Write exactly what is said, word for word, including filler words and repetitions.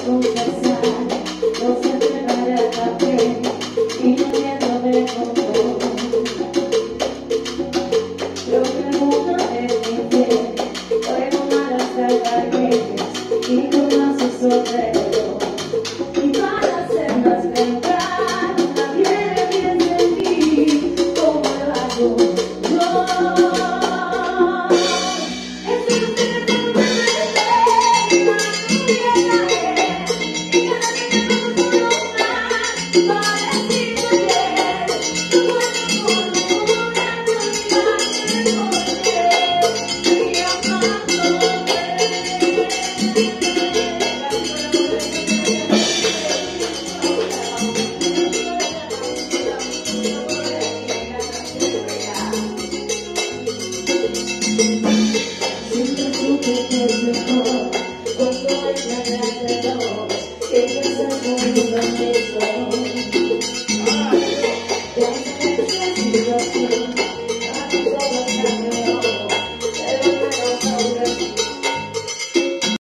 confesar, no se prepara el café y no entiendo de control. Creo que el mundo es infiel, juego malas salvajes y con más su soltero. Y para hacerlas pensar, nadie piensa en mí como lo hago yo. Siempre supe que es mejor cuando es la gran de dos, que piensas muy lo mismo. Ya sabes la situación.